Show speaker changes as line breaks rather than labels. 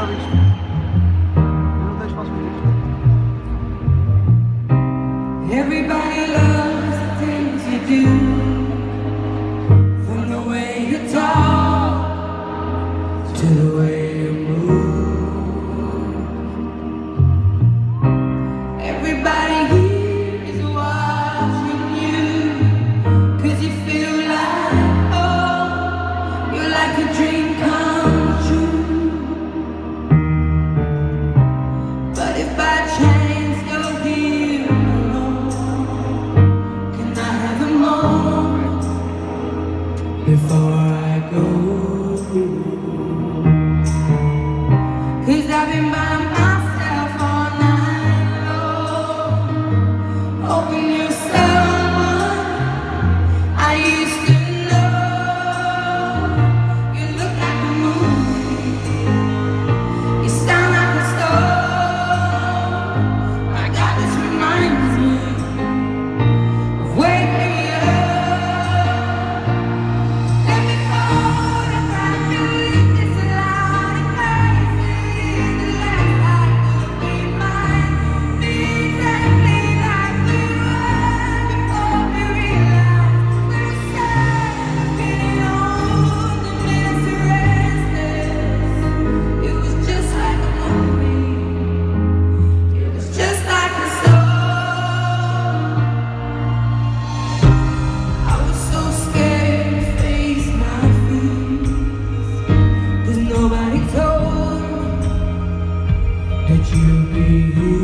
robić. No dać pasmo.
Everybody loves the things you do, from the way you talk to the way you move. Everybody here is watching you, 'cause you feel like, oh, you're like a dream come true. But if by chance you're here alone, can I have a moment before I go? 'Cause I've been by myself all night long, hoping you're someone I used to know. You look like a movie, you sound like a song. My God, this reminds me of wake me up. Let me photograph you with this loud and crazy. The last night will be mine. Be exactly like we were before we realized we're sad. Getting old and made us restless. It was just like a movie. It was just like a song. I was so scared to face my fears, 'cause nobody told me that you'd be here.